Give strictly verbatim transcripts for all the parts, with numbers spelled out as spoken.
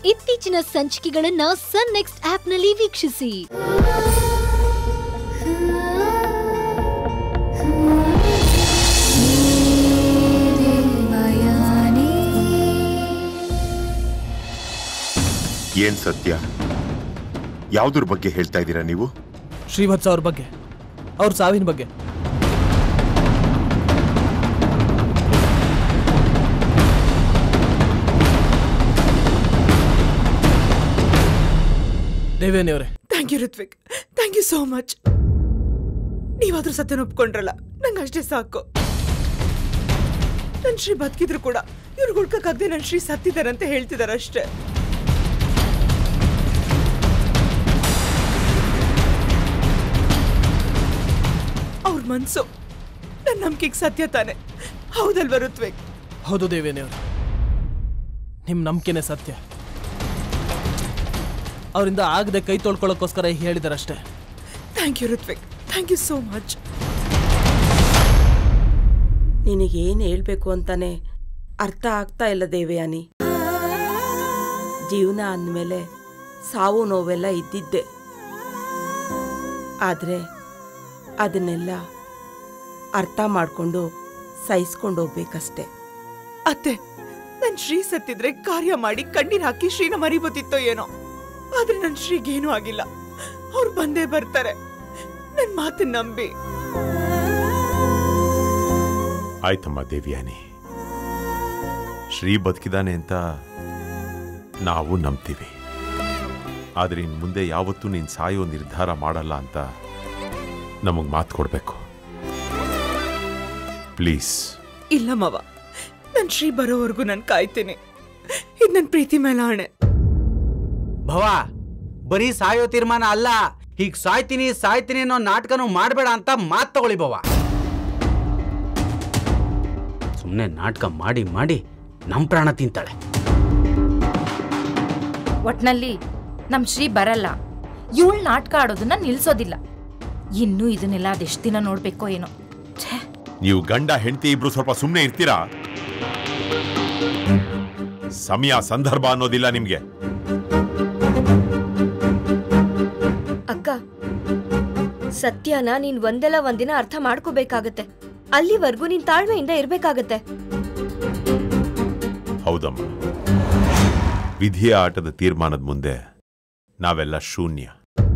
ಇತ್ತೀಚಿನ ಸಂಚಿಕೆಗಳನ್ನ ಸನ್ ನೆಕ್ಸ್ಟ್ ಆಪ್ನಲ್ಲಿ ವೀಕ್ಷಿಸಿ. ಏನ್ ಸತ್ಯ? ಯಾವುದ್ರ ಬಗ್ಗೆ ಹೇಳ್ತಾ ಇದ್ದೀರಾ ನೀವು? ಶ್ರೀವತ್ಸ ಅವ್ರ ಬಗ್ಗೆ, ಅವ್ರ ಸಾವಿನ ಬಗ್ಗೆ. ದೇವೇನಿ ಅವರೇ, thank you Rithvik, thank you so much. ನೀವಾದ್ರೂ ಸತ್ಯನ ಒಪ್ಕೊಂಡ್ರಲ್ಲ, ನಂಗೆ ಅಷ್ಟೇ ಸಾಕು. ನನ್ ಶ್ರೀ ಬದುಕಿದ್ರು ಕೂಡ ಇವ್ರು ಹುಡ್ಕಕ್ಕಾಗದೆ ನನ್ ಶ್ರೀ ಸತ್ತಿದಾರಂತ ಹೇಳ್ತಿದಾರ ಅಷ್ಟೇ. ಅವ್ರ ಮನ್ಸು ನನ್ನ ನಂಬಿಕೆಗೆ ಸತ್ಯ ತಾನೆ, ಹೌದಲ್ವ ಋತ್ವಿಕ್? ಹೌದು ದೇವೇನಿ ಅವರು, ನಿಮ್ ನಂಬಿಕೆನೆ ಸತ್ಯ. ಅವರಿಂದ ಆಗದೆ ಕೈ ತೊಳ್ಕೊಳ್ಳೋಕ್ಕೋಸ್ಕರ ಹೇಳಿದಾರಷ್ಟೇ. Thank you Rithvik, thank you so much. ನಿನಗೇನು ಹೇಳ್ಬೇಕು ಅಂತಾನೆ ಅರ್ಥ ಆಗ್ತಾ ಇಲ್ಲ ದೇವಯಾನಿ. ಜೀವನ ಅಂದಮೇಲೆ ಸಾವು ನೋವೆಲ್ಲ ಇದ್ದಿದ್ದೆ, ಆದರೆ ಅದನ್ನೆಲ್ಲ ಅರ್ಥ ಮಾಡಿಕೊಂಡು ಸಹಿಸ್ಕೊಂಡು ಹೋಗ್ಬೇಕಷ್ಟೆ. ಅತ್ತೆ, ನನ್ ಶ್ರೀ ಸತ್ತಿದ್ರೆ ಕಾರ್ಯ ಮಾಡಿ ಕಣ್ಣೀರ್ ಹಾಕಿ ಶ್ರೀನ ಮರಿಬೋತಿತ್ತೋ ಏನೋ, ಆದ್ರೆ ನನ್ ಶ್ರೀಗೇನೂ ಆಗಿಲ್ಲ. ಅವ್ರು ಬಂದೇ ಬರ್ತಾರೆ, ನನ್ ಮಾತನ್ನ ನಂಬಿ. ಆಯ್ತಮ್ಮ ದೇವ್ಯಾನಿ, ಶ್ರೀ ಬದುಕಿದಾನೆ ಅಂತ ನಾವು ನಂಬ್ತೀವಿ. ಆದ್ರೆ ಇನ್ ಮುಂದೆ ಯಾವತ್ತೂ ನೀನ್ ಸಾಯೋ ನಿರ್ಧಾರ ಮಾಡಲ್ಲ ಅಂತ ನಮಗ್ ಮಾತು ಕೊಡ್ಬೇಕು ಪ್ಲೀಸ್. ಇಲ್ಲ ಮಾವ, ನನ್ ಶ್ರೀ ಬರೋವರೆಗೂ ನಾನು ಕಾಯ್ತೀನಿ. ಇದು ನನ್ ಪ್ರೀತಿ ಮೇಲೆ ಆಣೆ. ಭವ, ಬರೀ ಸಾಯೋ ತೀರ್ಮಾನ ಅಲ್ಲ, ಹೀಗ್ ಸಾಯ್ತೀನಿ ಸಾಯ್ತೀನಿ ಅನ್ನೋ ನಾಟಕನೂ ಮಾಡಬೇಡ ಅಂತ ಮಾತು ತಗೊಳ್ಳಿ ಭವ. ಸುಮ್ಮನೆ ನಾಟಕ ಮಾಡಿ ಮಾಡಿ ನಮ್ ಪ್ರಾಣ ತಿಂತಾಳೆ. ಒಟ್ನಲ್ಲಿ ನಮ್ ಶ್ರೀ ಬರಲ್ಲ, ಇವಳು ನಾಟಕ ಆಡೋದನ್ನ ನಿಲ್ಸೋದಿಲ್ಲ. ಇನ್ನು ಇದನ್ನೆಲ್ಲ ಅದೆಷ್ಟು ದಿನ ನೋಡ್ಬೇಕೋ ಏನೋ. ನೀವು ಗಂಡ ಹೆಂಡತಿ ಇಬ್ರು ಸ್ವಲ್ಪ ಸುಮ್ಮನೆ ಇರ್ತೀರಾ? ಸಮಯ ಸಂದರ್ಭ ಅನ್ನೋದಿಲ್ಲ ನಿಮ್ಗೆ. ಅಕ್ಕ, ಸತ್ಯನ ನೀನ್ ಒಂದೆಲ್ಲ ಒಂದಿನ ಅರ್ಥ ಮಾಡ್ಕೋಬೇಕಾಗತ್ತೆ. ಅಲ್ಲಿವರೆಗೂ ನೀನ್ ತಾಳ್ಮೆಯಿಂದ ಇರ್ಬೇಕಾಗತ್ತೆ. ಹೌದಮ್ಮ, ವಿಧಿಯ ಆಟದ ತೀರ್ಮಾನದ ಮುಂದೆ ನಾವೆಲ್ಲ ಶೂನ್ಯ.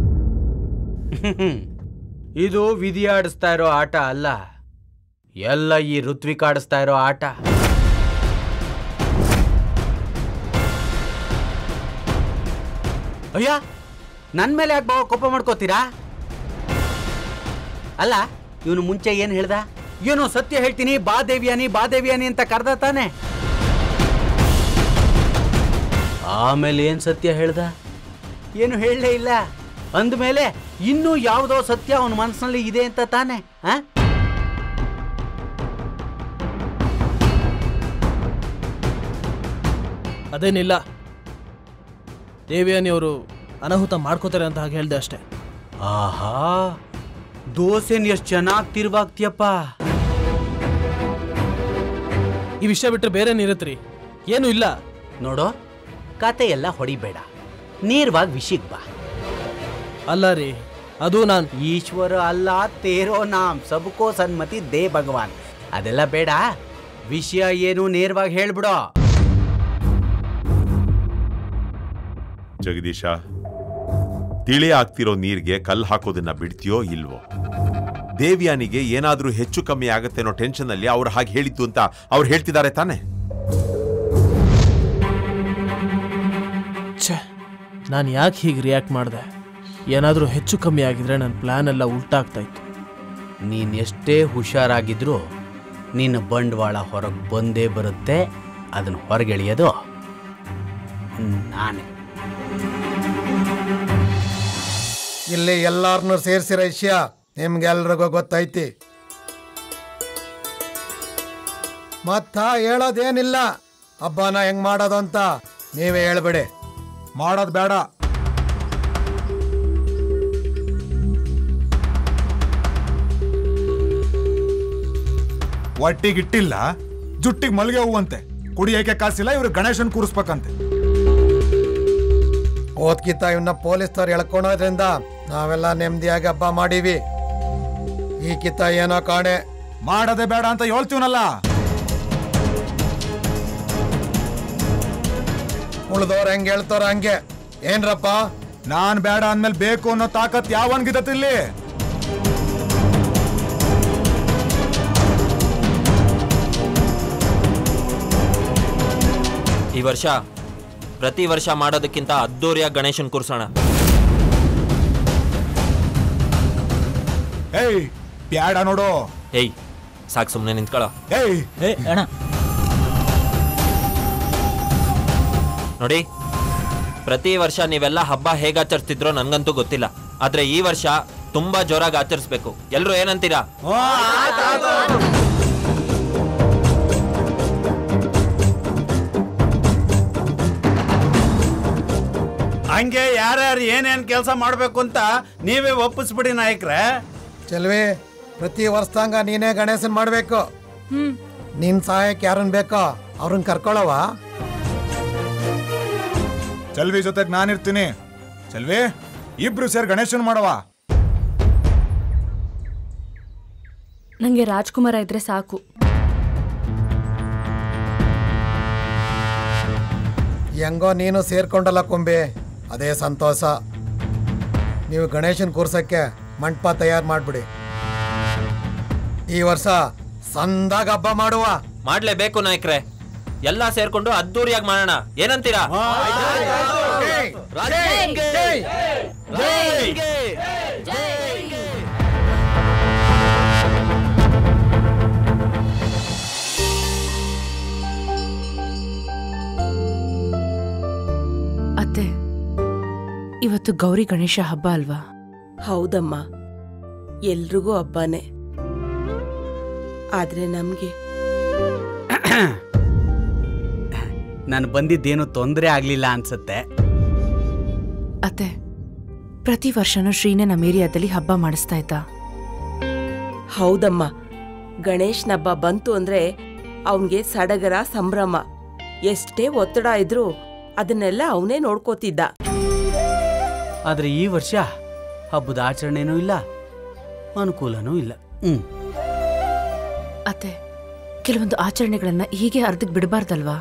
ಇದು ವಿಧಿ ಆಡಿಸ್ತಾ ಇರೋ ಆಟ ಅಲ್ಲ, ಎಲ್ಲ ಈ ಋತ್ವಿಕ್ ಆಡಿಸ್ತಾ ಇರೋ ಆಟ. ಅಯ್ಯ, ನನ್ ಮೇಲೆ ಯಾಕೆ ಬಾವ ಕೋಪ ಮಾಡ್ಕೋತೀರಾ? ಅಲ್ಲ, ಇವನು ಮುಂಚೆ ಏನ್ ಹೇಳ್ದ? ಏನೋ ಸತ್ಯ ಹೇಳ್ತೀನಿ, ಬಾ ದೇವ್ಯಾನಿ ಬಾ ದೇವ್ಯಾನಿ ಅಂತ ಕರ್ದ ತಾನೆ. ಆಮೇಲೆ ಏನ್ ಸತ್ಯ ಹೇಳ್ದ? ಏನು ಹೇಳಲೇ ಇಲ್ಲ. ಅಂದ್ಮೇಲೆ ಇನ್ನೂ ಯಾವುದೋ ಸತ್ಯ ಅವನ ಮನಸ್ಸಿನಲ್ಲಿ ಇದೆ ಅಂತ ತಾನೆ. ಆ ಅದೇನಿಲ್ಲ, ದೇವ್ಯಾನಿ ಅವರು ಅನಾಹುತ ಮಾಡ್ಕೋತಾರೆ ಅಂತ ಹಾಗೆ ಹೇಳ್ದೆ ಅಷ್ಟೇ. ಆಹಾ, ದೋಸೆನ್ ಎಷ್ಟು ಚೆನ್ನಾಗಿ ತಿರುವಾಗ್ತೀಯಪ್ಪ. ಈ ವಿಷಯ ಬಿಟ್ಟರೆ ಬೇರೆ ನೀರತ್ರಿ ಏನು ಇಲ್ಲ. ನೋಡೋ, ಕತೆ ಎಲ್ಲ ಹೊಡಿಬೇಡ, ನೇರವಾಗಿ ವಿಷಯಕ್ಕೆ ಬಾ. ಅಲ್ಲ ರೀ, ಅದು ನಾನು ಈಶ್ವರ ಅಲ್ಲ ತೇರೋ ನಾಮ್ ಸಬ್ಕೋ ಸನ್ಮತಿ ದೇ ಭಗವಾನ್, ಅದೆಲ್ಲ ಬೇಡ. ವಿಷಯ ಏನು ನೇರವಾಗಿ ಹೇಳ್ಬಿಡೋ. ಜಗದೀಶ, ತಿಳಿ ಆಗ್ತಿರೋ ನೀರಿಗೆ ಕಲ್ಲು ಹಾಕೋದನ್ನ ಬಿಡ್ತೀಯೋ ಇಲ್ವೋ? ದೇವ್ಯಾನಿಗೆ ಏನಾದ್ರೂ ಹೆಚ್ಚು ಕಮ್ಮಿ ಆಗತ್ತೆ ಅನ್ನೋ ಟೆನ್ಷನ್ ಅಲ್ಲಿ ಅವ್ರು ಹಾಗೆ ಹೇಳಿದ್ದು ಅಂತ ಅವ್ರು ಹೇಳ್ತಿದ್ದಾರೆ ತಾನೆ. ಛೇ, ನಾನು ಯಾಕೆ ಹೀಗೆ ರಿಯಾಕ್ಟ್ ಮಾಡಿದೆ? ಏನಾದರೂ ಹೆಚ್ಚು ಕಮ್ಮಿ ಆಗಿದ್ರೆ ನನ್ನ ಪ್ಲಾನ್ ಎಲ್ಲ ಉಲ್ಟಾಗ್ತಾ ಇತ್ತು. ನೀನ್ ಎಷ್ಟೇ ಹುಷಾರಾಗಿದ್ರು ನಿನ್ನ ಬಂಡವಾಳ ಹೊರಗೆ ಬಂದೇ ಬರುತ್ತೆ. ಅದನ್ನು ಹೊರಗೆಳೆಯೋದು ನಾನೇ. ಇಲ್ಲಿ ಎಲ್ಲಾರನ್ನೂ ಸೇರಿಸಿರೋ ವಿಷಯ ನಿಮ್ಗೆಲ್ರಿಗೂ ಗೊತ್ತೈತಿ. ಮತ್ತ ಹೇಳೋದೇನಿಲ್ಲ. ಹಬ್ಬನ ಹೆಂಗ್ ಮಾಡೋದು ಅಂತ ನೀವೇ ಹೇಳ್ಬಿಡಿ. ಮಾಡೋದು ಬೇಡ. ಓದ್ಕಿತ್ತ ಇವನ್ನ ಪೊಲೀಸ್ನವ್ರು ಎಳ್ಕೊಳೋದ್ರಿಂದ ನಾವೆಲ್ಲ ನೆಮ್ಮದಿಯಾಗಿ ಹಬ್ಬ ಮಾಡೀವಿ. ಈ ಕಿತ್ತ ಏನೋ ಕಾಣೆ ಮಾಡದೆ ಬೇಡ ಅಂತ ಹೇಳ್ತೀವನಲ್ಲ. ಉಳ್ದವ್ರು ಹೆಂಗೆ ಹೇಳ್ತಾರ ಹಂಗೆ. ಏನ್ರಪ್ಪ, ನಾನ್ ಬೇಡ ಅಂದ್ಮೇಲೆ ಬೇಕು ಅನ್ನೋ ತಾಕತ್ ಯಾವನ್ಗಿದತ್ ಇಲ್ಲಿ? ಈ ವರ್ಷ ಪ್ರತಿ ವರ್ಷ ಮಾಡೋದಕ್ಕಿಂತ ಅದ್ದೂರಿಯಾಗಿ ಗಣೇಶನ್ ಕೂರ್ಸೋಣ. ಏಯ್ ಬ್ಯಾಡ ನೋಡು. ಏಯ್ ಸಾಕು, ಸುಮ್ಮನೆ ನಿಂತ್ಕೊಳ್ಳೋ. ಏಯ್ ಏ ಅಣ್ಣ ನೋಡಿ, ಪ್ರತಿ ವರ್ಷ ನೀವೆಲ್ಲ ಹಬ್ಬ ಹೇಗೆ ಆಚರಿಸ್ತಿದ್ರೋ ನನ್ಗಂತೂ ಗೊತ್ತಿಲ್ಲ, ಆದ್ರೆ ಈ ವರ್ಷ ತುಂಬಾ ಜೋರಾಗಿ ಆಚರಿಸ್ಬೇಕು. ಎಲ್ರು ಏನಂತೀರಾ? ಹಂಗೆ ಯಾರ್ಯಾರು ಏನೇನ್ ಕೆಲಸ ಮಾಡ್ಬೇಕು ಅಂತ ನೀವೇ ಒಪ್ಪಿಸ್ಬಿಡಿ ನಾಯಕ್ರೆ. ಚೆಲ್ವಿ, ಪ್ರತಿ ವರ್ಷದಂಗ ನೀನೇ ಗಣೇಶನ್ ಮಾಡ್ಬೇಕು. ನಿನ್ ಸಹಾಯಕ್ಕೆ ಯಾರನ್ ಬೇಕೋ ಅವ್ರನ್ನ ಕರ್ಕೊಳವ. ಚಲ್ವಿ ಜೊತೆಗೆ ನಾನಿರ್ತೀನಿ. ಚಲ್ವಿ, ಇಬ್ರು ಸೇರಿ ಗಣೇಶನ್ ಮಾಡವ. ನಂಗೆ ರಾಜ್ಕುಮಾರ ಇದ್ರೆ ಸಾಕು. ಹೆಂಗೋ ನೀನು ಸೇರ್ಕೊಂಡಲ್ಲ ಕೊಂಬೆ, ಅದೇ ಸಂತೋಷ. ನೀವು ಗಣೇಶನ್ ಕೂರ್ಸಕ್ಕೆ ಮಂಟಪ ತಯಾರು ಮಾಡ್ಬಿಡಿ. ಈ ವರ್ಷ ಸಂದಾಗ ಹಬ್ಬ ಮಾಡುವ. ಮಾಡ್ಲೇಬೇಕು ನಾಯಕ್ರೆ, ಎಲ್ಲ ಸೇರ್ಕೊಂಡು ಅದ್ದೂರಿಯಾಗಿ ಮಾಡೋಣ. ಏನಂತೀರಾ? ಅತ್ತೆ, ಇವತ್ತು ಗೌರಿ ಗಣೇಶ ಹಬ್ಬ ಅಲ್ವಾ? ಹೌದಮ್ಮ, ಎಲ್ರಿಗೂ ಹಬ್ಬನೇ. ಆದ್ರೆ ನಮ್ಗೆ ನಾನು ಬಂದಿದ್ದೇನು ತೊಂದರೆ ಆಗ್ಲಿಲ್ಲ ಅನ್ಸತ್ತೆ. ಅತ್ತೆ, ಪ್ರತಿ ವರ್ಷನೂ ಶ್ರೀನೇ ನಮ್ಮ ಏರಿಯಾದಲ್ಲಿ ಹಬ್ಬ ಮಾಡಿಸ್ತಾ ಇದ್ದ. ಹೌದಮ್ಮ, ಗಣೇಶನ ಹಬ್ಬ ಬಂತು ಅಂದ್ರೆ ಅವನ್ಗೆ ಸಡಗರ, ಸಂಭ್ರಮ. ಎಷ್ಟೇ ಒತ್ತಡ ಇದ್ರು ಅದನ್ನೆಲ್ಲ ಅವನೇ ನೋಡ್ಕೋತಿದ್ದ. ಆದ್ರೆ ಈ ವರ್ಷ ಹಬ್ಬದ ಆಚರಣೆನೂ ಇಲ್ಲ, ಅನುಕೂಲನೂ ಇಲ್ಲ. ಹ್ಮ್ ಅತ್ತೆ, ಕೆಲವೊಂದು ಆಚರಣೆಗಳನ್ನ ಹೀಗೆ ಅರ್ಧಕ್ಕೆ ಬಿಡಬಾರ್ದಲ್ವಾ?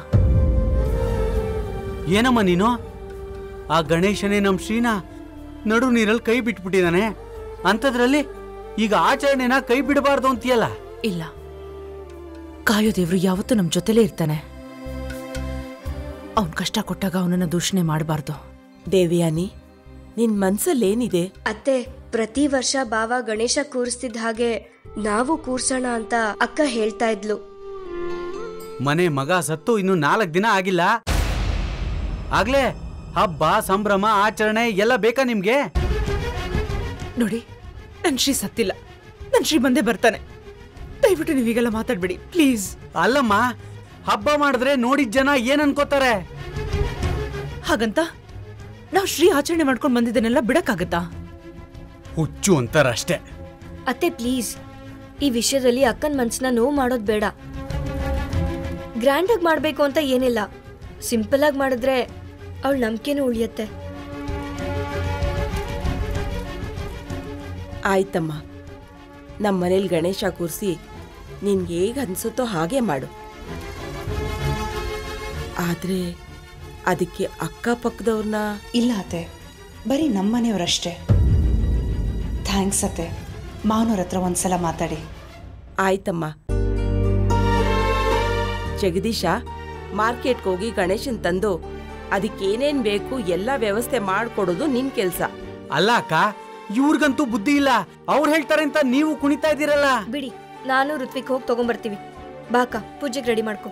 ಏನಮ್ಮ ನೀನು? ಆ ಗಣೇಶನೇ ನಮ್ ಶ್ರೀನಾ ನಡು ನೀರಲ್ಲಿ ಕೈ ಬಿಟ್ಬಿಟ್ಟಿದಾನೆ. ಅಂಥದ್ರಲ್ಲಿ ಈಗ ಆಚರಣೆನ ಕೈ ಬಿಡಬಾರ್ದು ಅಂತೀಯಲ್ಲ? ಇಲ್ಲ, ಕಾಯೋ ದೇವ್ರು ಯಾವತ್ತೂ ನಮ್ ಜೊತೆಲೇ ಇರ್ತಾನೆ. ಅವನ್ ಕಷ್ಟ ಕೊಟ್ಟಾಗ ಅವನನ್ನ ದೂಷಣೆ ಮಾಡಬಾರ್ದು. ದೇವಿಯಾನಿ, ನಿನ್ ಮನ್ಸಲ್ಲೇನಿದೆ? ಅತ್ತೆ, ಪ್ರತಿ ವರ್ಷ ಬಾವ ಗಣೇಶ ಕೂರಿಸ್ತಿದ್ದ ಹಾಗೆ ನಾವು ಕೂರ್ಸೋಣ ಅಂತ ಅಕ್ಕ ಹೇಳ್ತಾ ಇದ್ಲು. ಮನೆ ಮಗ ಸತ್ತು ಇನ್ನು ನಾಲ್ಕು ದಿನ ಆಗಿಲ್ಲ, ಆಗ್ಲೇ ಹಬ್ಬ, ಸಂಭ್ರಮ, ಆಚರಣೆ ಎಲ್ಲ ಬೇಕಾ ನಿಮ್ಗೆ? ನೋಡಿ, ನನ್ ಶ್ರೀ ಸತ್ತಿಲ್ಲ, ನನ್ ಶ್ರೀ ಬಂದೇ ಬರ್ತಾನೆ. ದಯವಿಟ್ಟು ನೀವೀಗೆಲ್ಲ ಮಾತಾಡ್ಬೇಡಿ ಪ್ಲೀಸ್. ಅಲ್ಲಮ್ಮ, ಹಬ್ಬ ಮಾಡಿದ್ರೆ ನೋಡಿದ ಜನ ಏನ್ ಅನ್ಕೋತಾರೆ? ಹಾಗಂತ ನಾವು ಶ್ರೀ ಆಚರಣೆ ಮಾಡ್ಕೊಂಡು ಬಂದಿದ್ದನ್ನೆಲ್ಲ ಬಿಡಕ್ಕಾಗತ್ತಾ? ಹುಚ್ಚು ಅಂತಾರಷ್ಟೇ. ಅತ್ತೆ ಪ್ಲೀಸ್, ಈ ವಿಷಯದಲ್ಲಿ ಅಕ್ಕನ ಮನ್ಸನ್ನ ನೋವು ಮಾಡೋದ್ ಬೇಡ. ಗ್ರ್ಯಾಂಡ್ ಆಗಿ ಮಾಡ್ಬೇಕು ಅಂತ ಏನಿಲ್ಲ, ಸಿಂಪಲ್ ಆಗಿ ಮಾಡಿದ್ರೆ ಅವಳ ನಂಬಿಕೆನೂ ಉಳಿಯತ್ತೆ. ಆಯ್ತಮ್ಮ, ನಮ್ಮ ಮನೇಲಿ ಗಣೇಶ ಕೂರಿಸಿ ನಿನ್ಗೆ ಹೇಗೆ ಅನ್ಸುತ್ತೋ ಹಾಗೆ ಮಾಡು. ಆದ್ರೆ ಅದಕ್ಕೆ ಅಕ್ಕಪಕ್ಕದವ್ರನ್ನ ಇಲ್ಲ ಅತ್ತೆ, ಬರೀ ನಮ್ಮನೆಯವರಷ್ಟೇ. ಥ್ಯಾಂಕ್ಸ್ ಅತ್ತೆ, ಮಾವನವ್ರ ಹತ್ರ ಒಂದ್ಸಲ ಮಾತಾಡಿ. ಆಯ್ತಮ್ಮ. ಜಗದೀಶ, ಮಾರ್ಕೆಟ್ಗೆ ಹೋಗಿ ಗಣೇಶನ್ ತಂದು ಅದಕ್ಕೇನೇನ್ ಬೇಕು ಎಲ್ಲ ವ್ಯವಸ್ಥೆ ಮಾಡ್ಕೊಡೋದು ನಿನ್ ಕೆಲ್ಸ. ಅಲ್ಲ ಅಕ್ಕ, ಇವ್ರಿಗಂತೂ ಬುದ್ಧಿ ಇಲ್ಲ. ಅವ್ರು ಹೇಳ್ತಾರೆ ಅಂತ ನೀವು ಕುಣಿತಾ ಇದ್ದೀರಲ್ಲ. ಬಿಡಿ, ನಾನು ಋತ್ವಿಕ್ ಹೋಗಿ ತಗೊಂಡ್ಬರ್ತೀವಿ. ಬಾಕ, ಪೂಜೆಗೆ ರೆಡಿ ಮಾಡ್ಕೊ.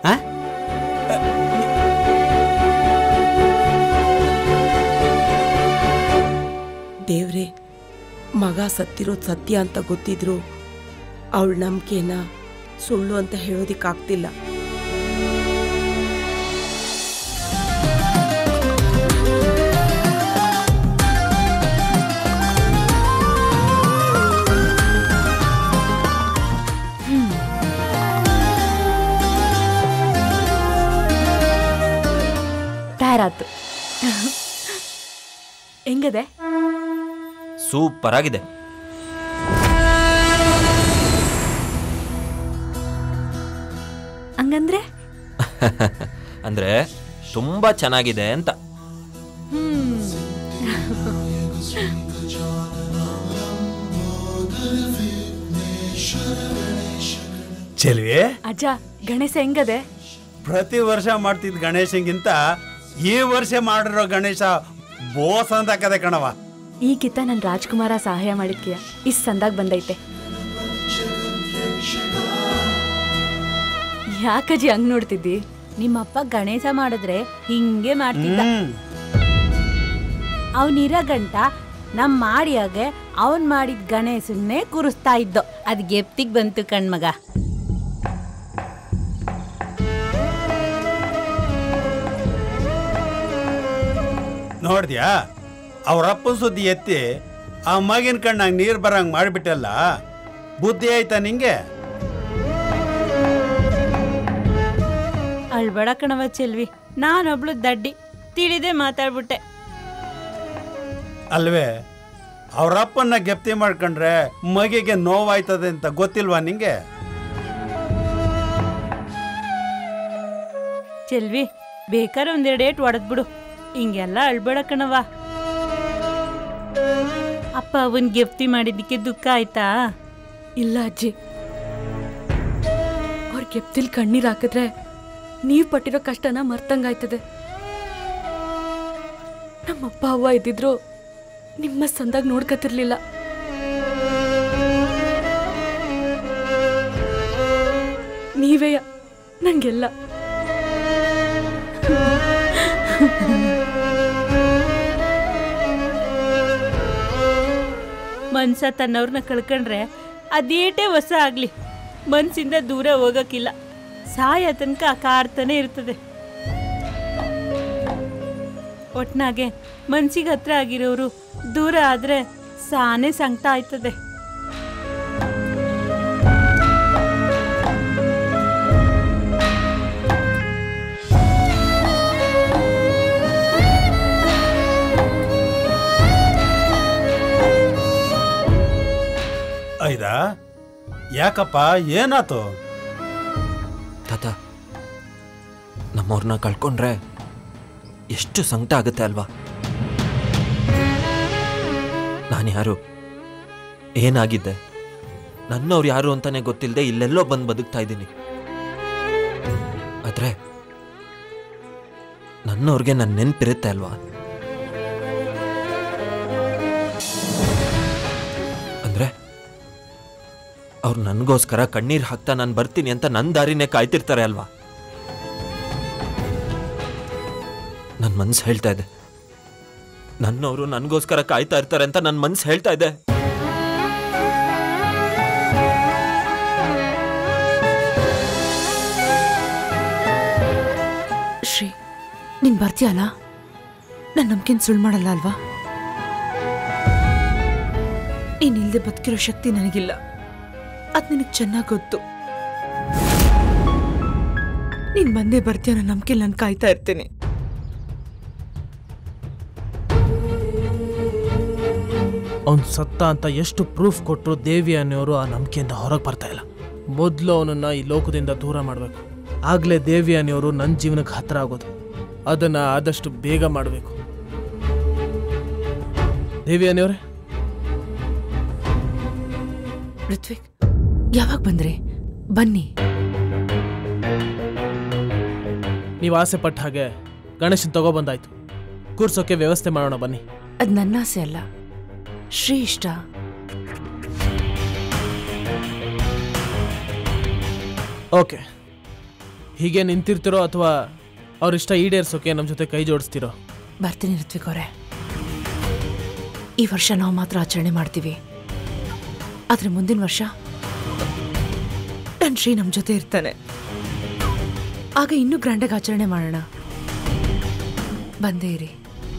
ದೇವ್ರೆ, ಮಗ ಸತ್ತಿರೋದು ಸತ್ಯ ಅಂತ ಗೊತ್ತಿದ್ರು ಅವಳ ನಂಬಿಕೆನ ಸುಳ್ಳು ಅಂತ ಹೇಳೋದಿಕ್ಕಾಗ್ತಿಲ್ಲ. ತಯಾರಾತು. ಹೆಂಗದೆ? ಸೂಪರ್ ಆಗಿದೆ. ಹಂಗಂದ್ರೆ ಅಂದ್ರೆ ತುಂಬಾ ಚೆನ್ನಾಗಿದೆ ಅಂತ. ಚೆಲ್ವಿ, ಅಜ್ಜ ಗಣೇಶ ಹೆಂಗದೆ? ಪ್ರತಿ ವರ್ಷ ಮಾಡ್ತಿದ್ ಗಣೇಶಂಗಿಂತ ಈ ವರ್ಷ ಮಾಡಿರೋ ಗಣೇಶ ಬೋಸ್ ಅಂತ ಕದೆ ಕಣವ. ಈಗಿತ್ತ ನನ್ ರಾಜ್ಕುಮಾರ ಸಹಾಯ ಮಾಡಿದ್ಕಿಯ ಇಸ್ ಸಂದಾಗ ಬಂದೈತೆ. ಯಾಕಜ್ಜಿ ಹಂಗ್ ನೋಡ್ತಿದ್ದಿ? ನಿಮ್ಮಪ್ಪ ಗಣೇಶ ಮಾಡಿದ್ರೆ ಹಿಂಗೆ ಮಾಡ್ತಿದ್ದ. ಅವನಿರ ಗಂಟ ನಮ್ ಮಾಡಿಯಾಗೆ ಅವನ್ ಮಾಡಿದ ಗಣೇಶನ್ನೇ ಕೂರಿಸ್ತಾ ಇದ್ದೋ. ಅದ್ ಗೆಪ್ತಿಗ್ ಬಂತು ಕಣ್ಮಗ. ನೋಡ್ದ್ಯಾ, ಅವ್ರಪ್ಪನ ಸುದ್ದಿ ಎತ್ತಿ ಆ ಮಗಿನ ಕಣ್ಣಾಗ ನೀರ್ ಬರಂಗ್ ಮಾಡಿಬಿಟ್ಟಲ್ಲ. ಬುದ್ಧಿ ಆಯ್ತಾ ನಿಂಗೆ? ಅಳ್ಬೇಡ ಕಣವ ಚೆಲ್ವಿ, ನಾನೊಬ್ಳು ದಡ್ಡಿ ತಿಳಿದೇ ಮಾತಾಡ್ಬಿಟ್ಟೆ. ಅಲ್ವೇ, ಅವ್ರಪ್ಪನ್ನ ಗೆಪ್ತಿ ಮಾಡ್ಕೊಂಡ್ರೆ ಮಗಿಗೆ ನೋವಾಯ್ತದೆ ಅಂತ ಗೊತ್ತಿಲ್ವಾ ನಿಂಗೆ? ಚೆಲ್ವಿ, ಬೇಕಾದ್ರೆ ಒಂದೆರಡು ಏಟ್ ಹೊಡೆದ್ಬಿಡು, ಹಿಂಗೆಲ್ಲ ಅಳ್ಬೇಡ ಕಣವ. ಅಪ್ಪ ಅವನ್ ಗೆಪ್ತಿ ಮಾಡಿದ್ದಕ್ಕೆ ದುಃಖ ಆಯ್ತಾ? ಇಲ್ಲ ಅಜ್ಜಿ, ಅವ್ರ ಗೆಪ್ತಿಲ್ ಕಣ್ಣೀರ್ ಹಾಕಿದ್ರೆ ನೀವ್ ಪಟ್ಟಿರೋ ಕಷ್ಟನ ಮರ್ತಂಗಾಯ್ತದೆ. ನಮ್ಮಪ್ಪ ಅವ್ವ ಇದ್ದಿದ್ರು ನಿಮ್ಮ ಸಂದಾಗ ನೋಡ್ಕತಿರ್ಲಿಲ್ಲ. ನೀವೇ ನಂಗೆಲ್ಲ. ಮನ್ಸ ತನ್ನವ್ರನ್ನ ಕಳ್ಕೊಂಡ್ರೆ ಅದೇಟೇ ಹೊಸ ಆಗ್ಲಿ ಮನ್ಸಿಂದ ದೂರ ಹೋಗಕ್ಕಿಲ್ಲ. ಸಾಯ ತನಕ ಕಾಡ್ತಾನೆ ಇರ್ತದೆ. ಒಟ್ನಾಗೆ ಮನ್ಸಿಗೆ ಹತ್ರ ಆಗಿರೋರು ದೂರ ಆದ್ರೆ ಸಾನೆ ಸಂಕಟ ಆಯ್ತದೆ. ಐದಾ, ಯಾಕಪ್ಪ, ಏನಾತು? ತಾತ, ನಮ್ಮವ್ರನ್ನ ಕಳ್ಕೊಂಡ್ರೆ ಎಷ್ಟು ಸಂಕಟ ಆಗುತ್ತೆ ಅಲ್ವಾ? ನಾನು ಯಾರು, ಏನಾಗಿದ್ದೆ, ನನ್ನವ್ರು ಯಾರು ಅಂತಾನೆ ಗೊತ್ತಿಲ್ಲದೆ ಇಲ್ಲೆಲ್ಲೋ ಬಂದು ಬದುಕ್ತಾ ಇದ್ದೀನಿ. ಆದ್ರೆ ನನ್ನವ್ರಿಗೆ ನನ್ನ ನೆನಪಿರುತ್ತೆ ಅಲ್ವಾ? ಅಂದ್ರೆ ಅವ್ರು ನನಗೋಸ್ಕರ ಕಣ್ಣೀರು ಹಾಕ್ತಾ ನಾನು ಬರ್ತೀನಿ ಅಂತ ನನ್ನ ದಾರಿನೇ ಕಾಯ್ತಿರ್ತಾರೆ ಅಲ್ವಾ? ನನ್ನ ಮನ್ಸು ಹೇಳ್ತಾ ಇದೆ, ನನ್ನವರು ನನಗೋಸ್ಕರ ಕಾಯ್ತಾ ಇರ್ತಾರೆ ಅಂತ ನನ್ನ ಮನ್ಸು ಹೇಳ್ತಾ ಇದೆ. ಶ್ರೀ, ನೀನ್ ಬರ್ತೀಯಲ್ಲ, ನನ್ನ ನಂಬಿಕೆನ್ ಸುಳ್ಳು ಮಾಡಲ್ಲ ಅಲ್ವಾ? ನೀನ್ ಇಲ್ದೆ ಬದುಕಿರೋ ಶಕ್ತಿ ನನಗಿಲ್ಲ, ಅದ್ ನಿನಗೆ ಚೆನ್ನಾಗಿ ಗೊತ್ತು. ನೀನ್ ಬಂದೇ ಬರ್ತೀಯ ನನ್ನ ನಂಬಿಕೆ ನಾನು ಕಾಯ್ತಾ ಇರ್ತೇನೆ. ಅವನು ಸತ್ತ ಅಂತ ಎಷ್ಟು ಪ್ರೂಫ್ ಕೊಟ್ಟರು ದೇವಿ ಅನ್ನೋರು ಆ ನಂಬಿಕೆಯಿಂದ ಹೊರಗೆ ಬರ್ತಾ ಇಲ್ಲ. ಮೊದಲು ಅವನನ್ನ ಈ ಲೋಕದಿಂದ ದೂರ ಮಾಡಬೇಕು. ಆಗಲೇ ದೇವಿ ಅನ್ನೋರು ನನ್ನ ಜೀವನಕ್ಕೆ ಹತ್ರ ಆಗೋದು. ಅದನ್ನ ಆದಷ್ಟು ಬೇಗ ಮಾಡಬೇಕು. ದೇವಿ ಅನ್ನೋರೆ, ಋತ್ವಿಕ್, ಯಾವಾಗ ಬಂದ್ರಿ? ಬನ್ನಿ. ನೀವು ಆಸೆ ಪಟ್ಟ ಹಾಗೆ ಗಣೇಶನ್ ತಗೊಬಂದಾಯ್ತು. ಕೂರ್ಸೋಕೆ ವ್ಯವಸ್ಥೆ ಮಾಡೋಣ, ಬನ್ನಿ. ಅದು ನನ್ನ ಆಸೆ ಅಲ್ಲ, ಶ್ರೀ ಇಷ್ಟ. ಓಕೆ, ಹೀಗೆ ನಿಂತಿರ್ತಿರೋ ಅಥವಾ ಅವ್ರಿಷ್ಟ ಈಡೇರ್ಸೋಕೆ ನಮ್ಮ ಜೊತೆ ಕೈ ಜೋಡಿಸ್ತಿರೋ? ಬರ್ತೀನಿ ಋತ್ವಿಕ್ ಅವರೇ. ಈ ವರ್ಷ ನಾವು ಮಾತ್ರ ಆಚರಣೆ ಮಾಡ್ತೀವಿ, ಆದ್ರೆ ಮುಂದಿನ ವರ್ಷ ನನ್ನ ಶ್ರೀ ನಮ್ಮ ಜೊತೆ ಇರ್ತಾನೆ. ಆಗ ಇನ್ನೂ ಗ್ರ್ಯಾಂಡಾಗಿ ಆಚರಣೆ ಮಾಡೋಣ. ಬಂದೇ ಇರಿ.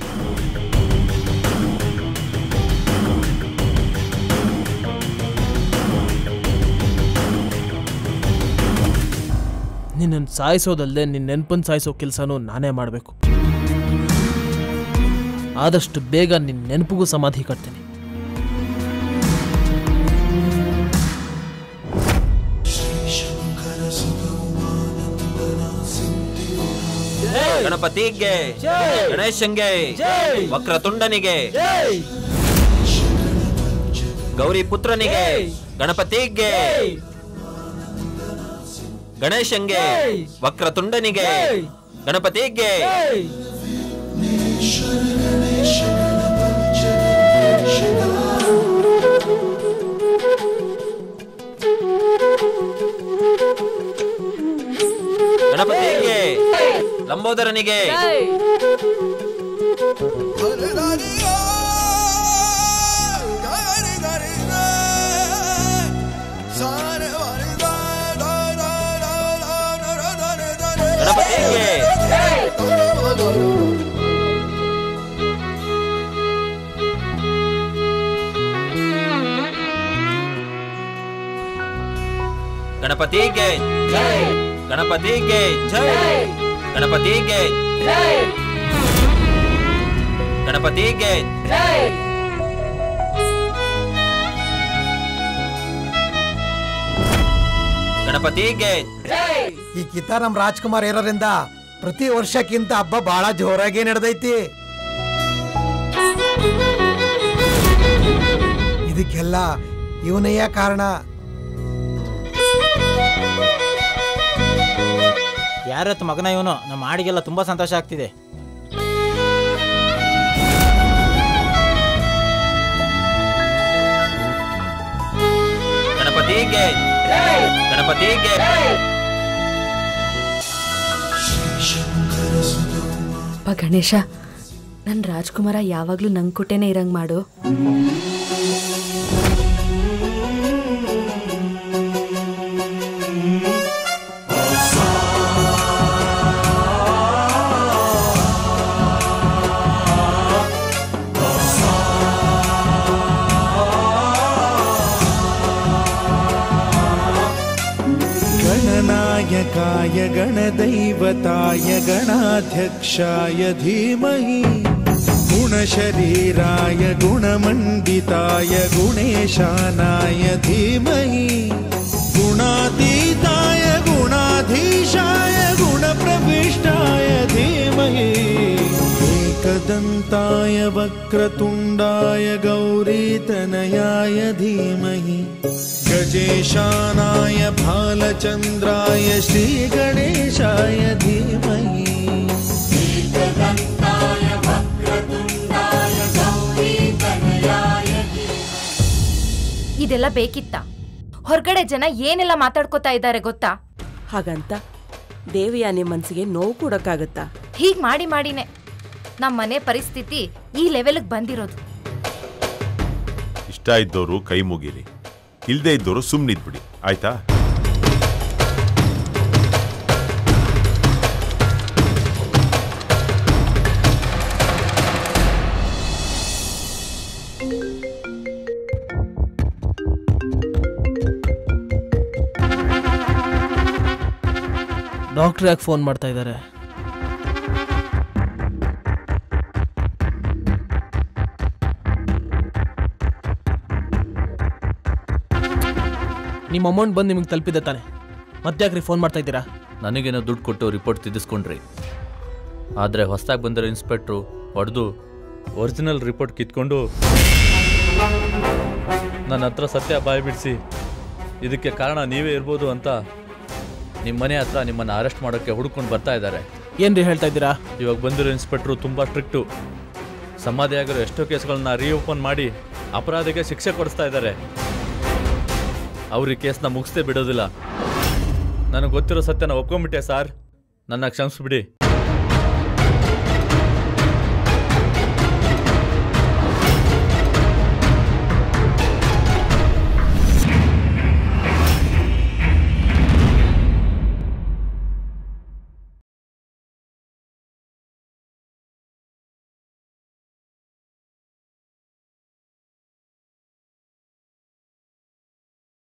ನಿನ್ನನ್ನು ಸಾಯಿಸೋದಲ್ಲದೆ ನಿನ್ನ ನೆನಪನ್ನು ಸಾಯಿಸೋ ಕೆಲಸನೂ ನಾನೇ ಮಾಡಬೇಕು. ಆದಷ್ಟು ಬೇಗ ನಿನ್ನ ನೆನಪಿಗೂ ಸಮಾಧಿ ಕಟ್ತೀನಿ. ಗಣಪತಿಗೆ, ಗಣೇಶಂಗೆ, ವಕ್ರತುಂಡನಿಗೆ, ಗೌರಿ ಪುತ್ರನಿಗೆ, ಗಣಪತಿಗೆ, ಗಣೇಶಂಗೆ, ವಕ್ರತುಂಡನಿಗೆ, ಗಣಪತಿಗೆ. ಗಣಪತಿಗೆ, ಲಂಬೋದರನಿಗೆ, ಗಣಪತಿಗೆ, ಗಣಪತಿಗೆ ಜೈ, ಗಣಪತಿಗೆ ಜೈ, ಗಣಪತಿಗೆ ಜೈ, ಗಣಪತಿಗೆ ಜೈ. ಗಣಪತಿಗೆ ಈ ಕಿತ್ತ ನಮ್ ರಾಜ್ಕುಮಾರ್ ಇರೋದ್ರಿಂದ ಪ್ರತಿ ವರ್ಷಕ್ಕಿಂತ ಹಬ್ಬ ಬಹಳ ಜೋರಾಗಿ ನಡೆದೈತಿ. ಇದಕ್ಕೆಲ್ಲ ಇವನಯ್ಯ ಕಾರಣ. ಯಾರತ್ ಮಗನ ಇವನು? ನಮ್ಮ ಹಾಡಿಗೆಲ್ಲ ತುಂಬಾ ಸಂತೋಷ ಆಗ್ತಿದೆ. ಗಣಪತಿಗೆ, ಗಣಪತಿಗೆ ಅಪ್ಪ ಗಣೇಶ, ನನ್ನ ರಾಜ್ಕುಮಾರ ಯಾವಾಗ್ಲೂ ನಂಗೆ ಕೊಟ್ಟೇನೆ ಇರಂಗ್ ಮಾಡು. गणनायकाय गणदैवताय गणाध्यक्षाय धीमहि गुणशरीराय गुणमण्डिताय गुणेशानाय धीमहि गुणातीताय गुणाधीशाय गुणप्रविष्टाय धीमहि एकदन्ताय वक्रतुण्डाय गौरीतनयाय धीमहि गजेशानाय भालचन्द्राय श्रीगणेशाय धीमहि एकदन्ताय वक्रतुण्डाय गौरीतनयाय. ಇದೆಲ್ಲ ಬೇಕಿತ್ತ? ಹೊರಗಡೆ ಜನ ಏನೆಲ್ಲ ಮಾತಾಡ್ಕೋತಾ ಇದ್ದಾರೆ ಗೊತ್ತಾ? ಹಾಗಂತ ದೇವಿಯಾನಿ ಮನ್ಸಿಗೆ ನೋವು ಕೊಡಕ್ಕಾಗತ್ತಾ? ಹೀಗ್ ಮಾಡಿ ಮಾಡಿನೇ ನಮ್ಮ ಮನೆ ಪರಿಸ್ಥಿತಿ ಈ ಲೆವೆಲ್ಗೆ ಬಂದಿರೋದು. ಇಷ್ಟ ಇದ್ದವರು ಕೈ ಮುಗಿರಿ, ಇಲ್ದೇ ಇದ್ದವರು ಸುಮ್ಮನಿದ್ಬಿಡಿ, ಆಯ್ತಾ? ಡಾಕ್ಟರ್ ಯಾಕೆ ಫೋನ್ ಮಾಡ್ತಾ ಇದ್ದಾರೆ? ನಿಮ್ಮ ಅಮೌಂಟ್ ಬಂದು ನಿಮಗೆ ತಲುಪಿದೆ ತಾನೆ, ಮತ್ತೆ ಯಾಕ್ರಿ ಫೋನ್ ಮಾಡ್ತಾ ಇದ್ದೀರಾ? ನನಗೇನೋ ದುಡ್ಡು ಕೊಟ್ಟು ರಿಪೋರ್ಟ್ ತಿದ್ದಿಸ್ಕೊಂಡ್ರಿ, ಆದರೆ ಹೊಸದಾಗಿ ಬಂದಿರೋ ಇನ್ಸ್ಪೆಕ್ಟ್ರು ಹೊಡೆದು ಒರಿಜಿನಲ್ ರಿಪೋರ್ಟ್ ಕಿತ್ಕೊಂಡು ನನ್ನ ಹತ್ರ ಸತ್ಯ ಬಾಯಿ ಬಿಡಿಸಿ ಇದಕ್ಕೆ ಕಾರಣ ನೀವೇ ಇರ್ಬೋದು ಅಂತ ನಿಮ್ಮ ಮನೆ ಹತ್ರ ನಿಮ್ಮನ್ನು ಅರೆಸ್ಟ್ ಮಾಡೋಕ್ಕೆ ಹುಡ್ಕೊಂಡು ಬರ್ತಾ ಇದ್ದಾರೆ. ಏನ್ರಿ ಹೇಳ್ತಾ ಇದ್ದೀರಾ? ಇವಾಗ ಬಂದಿರೋ ಇನ್ಸ್ಪೆಕ್ಟ್ರು ತುಂಬ ಸ್ಟ್ರಿಕ್ಟು. ಸಮಾಧಿ ಆಗಿರೋ ಎಷ್ಟೋ ಕೇಸ್ಗಳನ್ನ ರೀಓಪನ್ ಮಾಡಿ ಅಪರಾಧಿಗೆ ಶಿಕ್ಷೆ ಕೊಡಿಸ್ತಾ ಇದ್ದಾರೆ. ಅವ್ರ ಈ ಕೇಸ್ನ ಮುಗಿಸ್ತೇ ಬಿಡೋದಿಲ್ಲ. ನನಗೆ ಗೊತ್ತಿರೋ ಸತ್ಯನ ಒಪ್ಕೊಂಡ್ಬಿಟ್ಟೆ ಸಾರ್, ನನ್ನ ಕ್ಷಮಿಸ್ಬಿಡಿ.